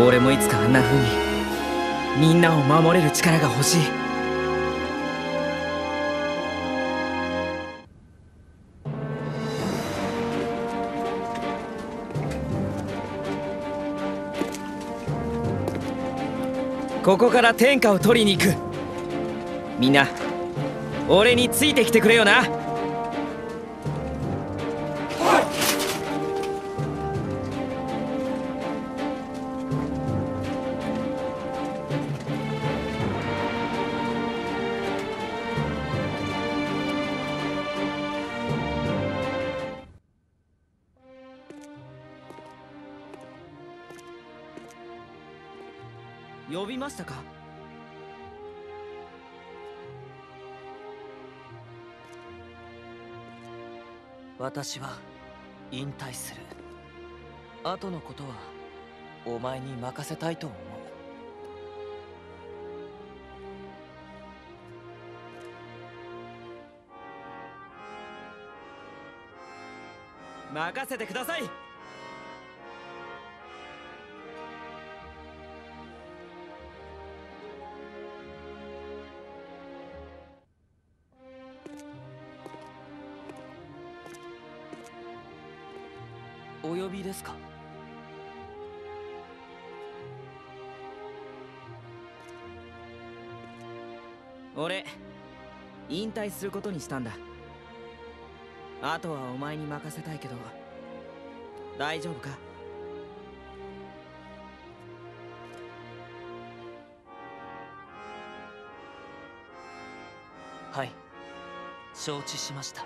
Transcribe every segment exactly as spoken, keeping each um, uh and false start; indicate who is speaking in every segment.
Speaker 1: 俺もいつかあんな風にみんなを守れる力が欲しい。ここから天下を取りに行く。みんな俺についてきてくれよな。呼びましたか？
Speaker 2: 私は引退する。後のことはお前に任せたいと思う。
Speaker 1: 任せてください。
Speaker 2: お呼びですか？
Speaker 1: 俺引退することにしたんだ。あとはお前に任せたいけど大丈夫か？
Speaker 2: はい、承知しました。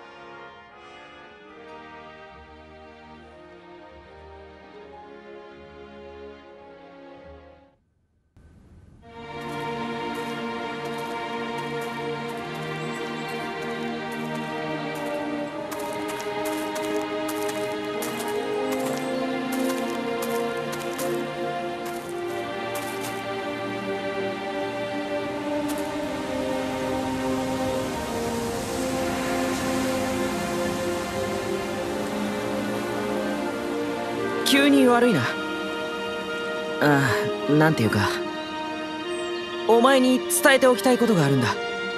Speaker 1: 急に悪いな。ああ、なんていうかお前に伝えておきたいことがあるんだ。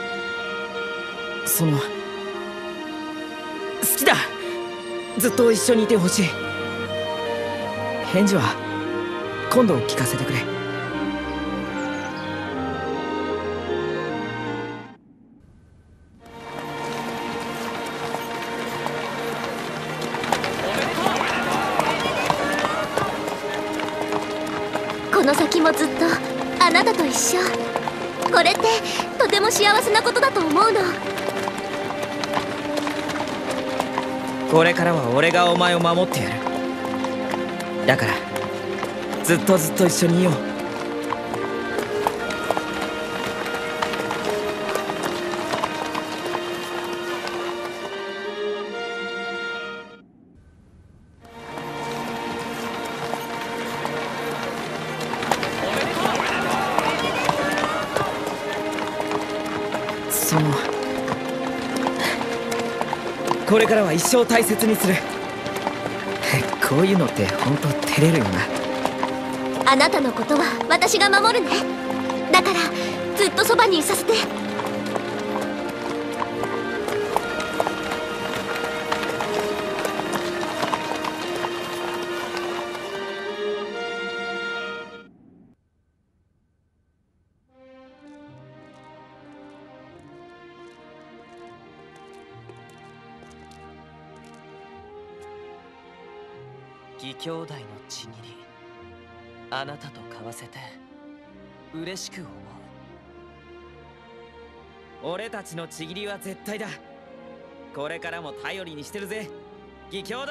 Speaker 1: その好きだ。ずっと一緒にいてほしい。返事は今度聞かせてくれ。
Speaker 3: この先もずっとあなたと一緒。これってとても幸せなことだと思うの。
Speaker 1: これからは俺がお前を守ってやる。だからずっとずっと一緒にいよう。そのこれからは一生大切にする。こういうのって本当照れるよな。
Speaker 3: あなたのことは私が守るね。だからずっとそばにいさせて。
Speaker 2: 義兄弟のちぎり、あなたと交わせて嬉しく思う。
Speaker 1: 俺たちのちぎりは絶対だ。これからも頼りにしてるぜ、義兄弟。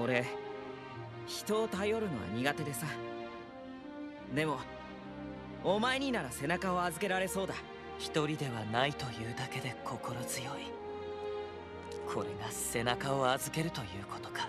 Speaker 1: 俺人を頼るのは苦手でさ。でもお前になら背中を預けられそうだ。
Speaker 2: 一人ではないというだけで心強い。これが背中を預けるということか。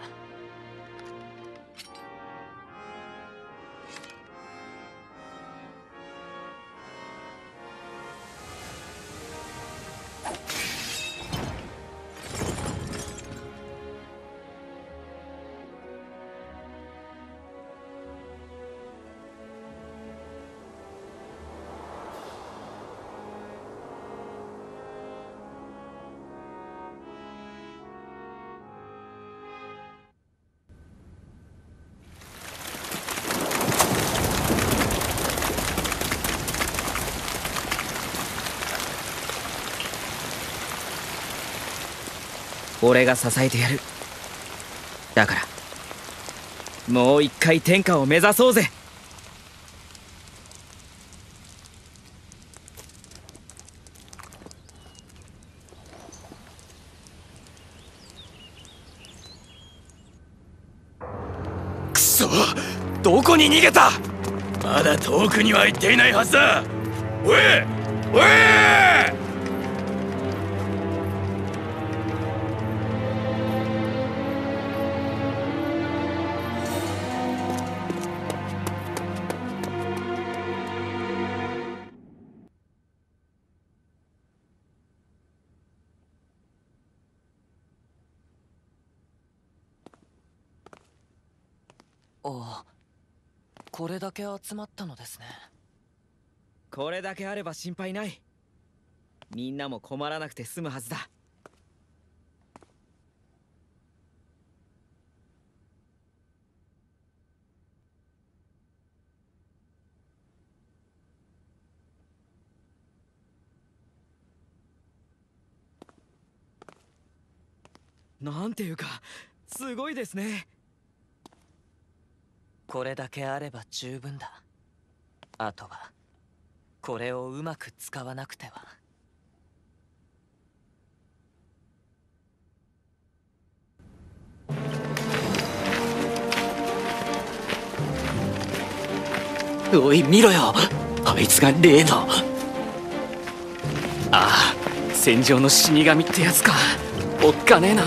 Speaker 1: 俺が支えてやる。だからもう一回天下を目指そうぜ。
Speaker 4: くそ、どこに逃げた？まだ遠くには行っていないはずだ。おいおい！
Speaker 2: おお、これだけ集まったのですね。
Speaker 1: これだけあれば心配ない。みんなも困らなくて済むはずだ。なんていうかすごいですね。
Speaker 2: これだけあれば十分だ。あとはこれをうまく使わなくては。
Speaker 4: おい見ろよ、あいつが例の。ああ、戦場の死神ってやつか。おっかねえな。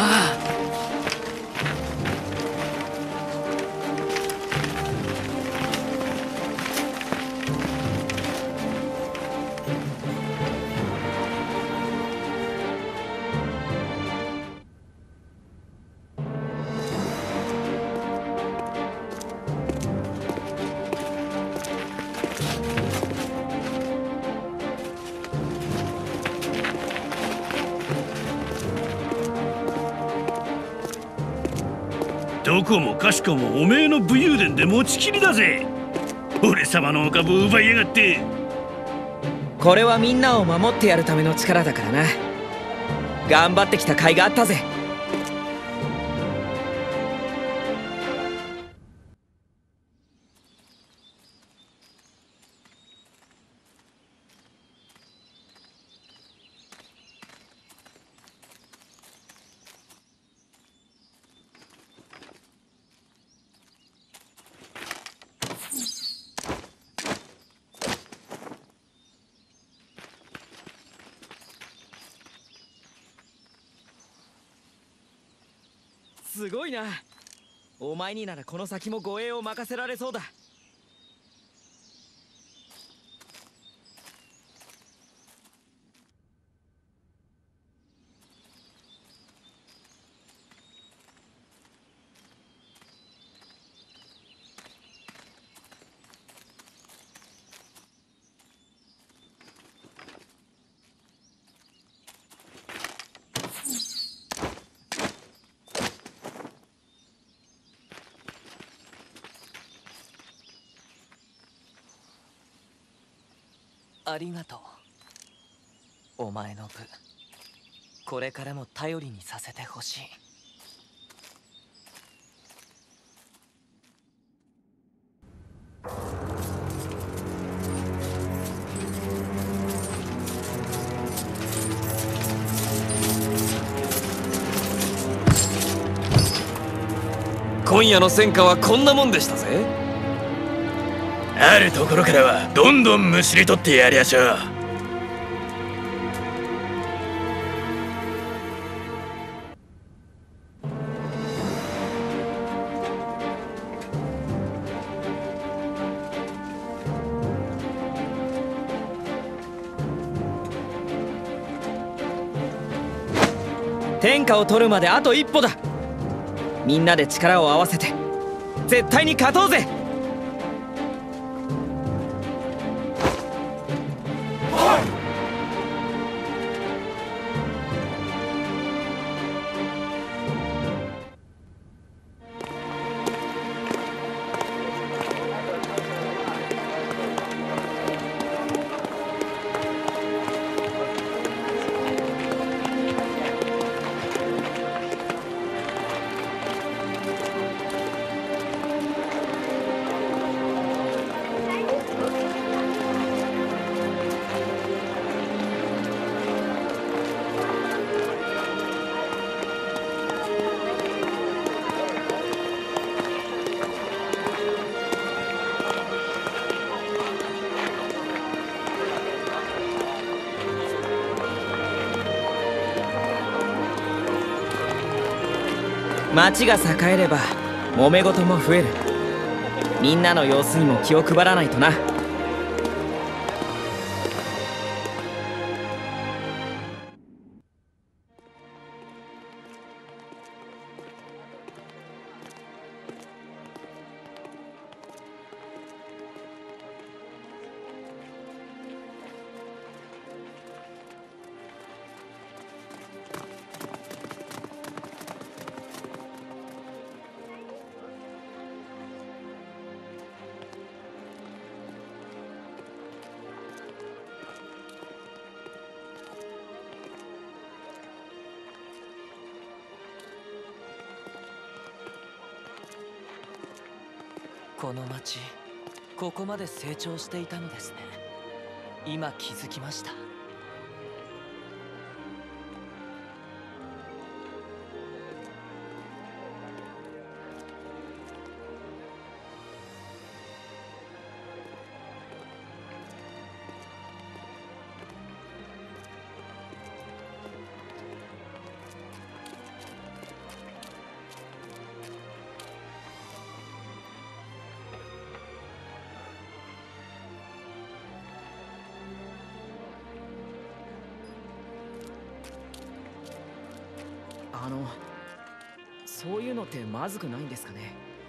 Speaker 5: どこもかしこもおめえの武勇伝で持ちきりだぜ。俺様のお株を奪いやがって。
Speaker 1: これはみんなを守ってやるための力だからな。頑張ってきた甲斐があったぜ。すごいな。お前にならこの先も護衛を任せられそうだ。
Speaker 2: ありがとう。お前の部、これからも頼りにさせてほしい。
Speaker 4: 今夜の戦果はこんなもんでしたぜ。あるところからはどんどんむしり取ってやりやしょう。
Speaker 1: 天下を取るまであと一歩だ。みんなで力を合わせて絶対に勝とうぜ。町が栄えれば揉め事も増える。みんなの様子にも気を配らないとな。
Speaker 2: この町、ここまで成長していたのですね。今気づきました。
Speaker 1: あのそういうのってまずくないんですかね。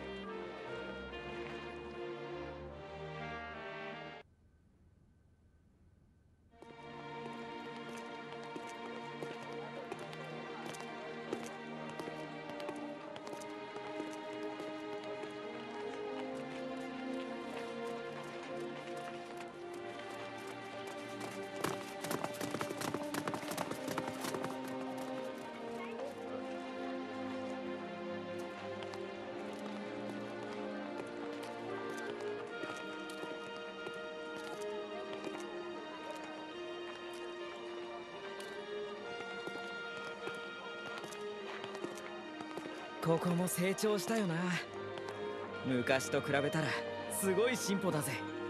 Speaker 1: ここも成長したよな。昔と比べたらすごい進歩だぜ。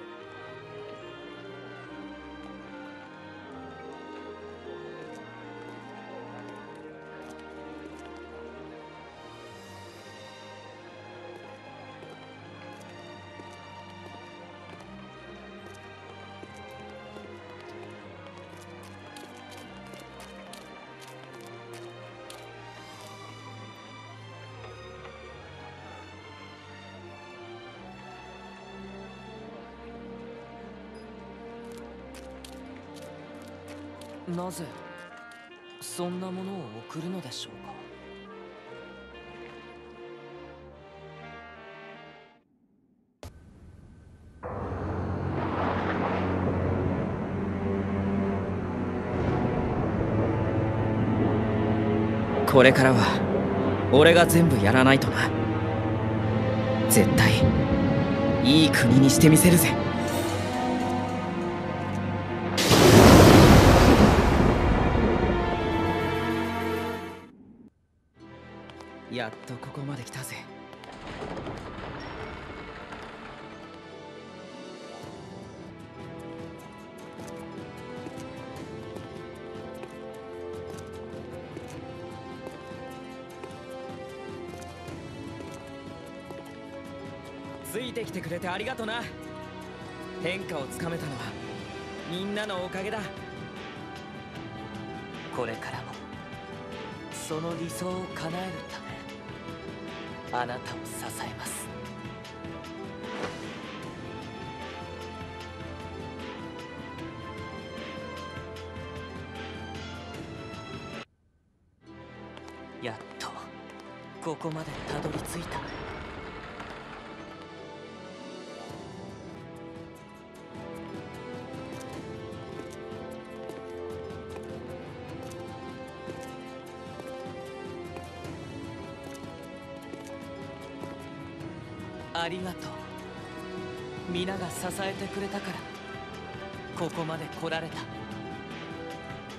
Speaker 2: なぜそんなものを送るのでしょうか。
Speaker 1: これからは俺が全部やらないとな。絶対いい国にしてみせるぜ。やっとここまで来たぜ。 ついてきてくれてありがとな。変化をつかめたのはみんなのおかげだ。
Speaker 2: これからもその理想を叶えるためあなたを支えます。やっとここまでたどり着いた。ありがとう。皆が支えてくれたからここまで来られた。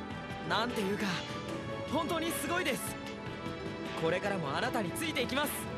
Speaker 1: なんていうか本当にすごいです。これからもあなたについていきます。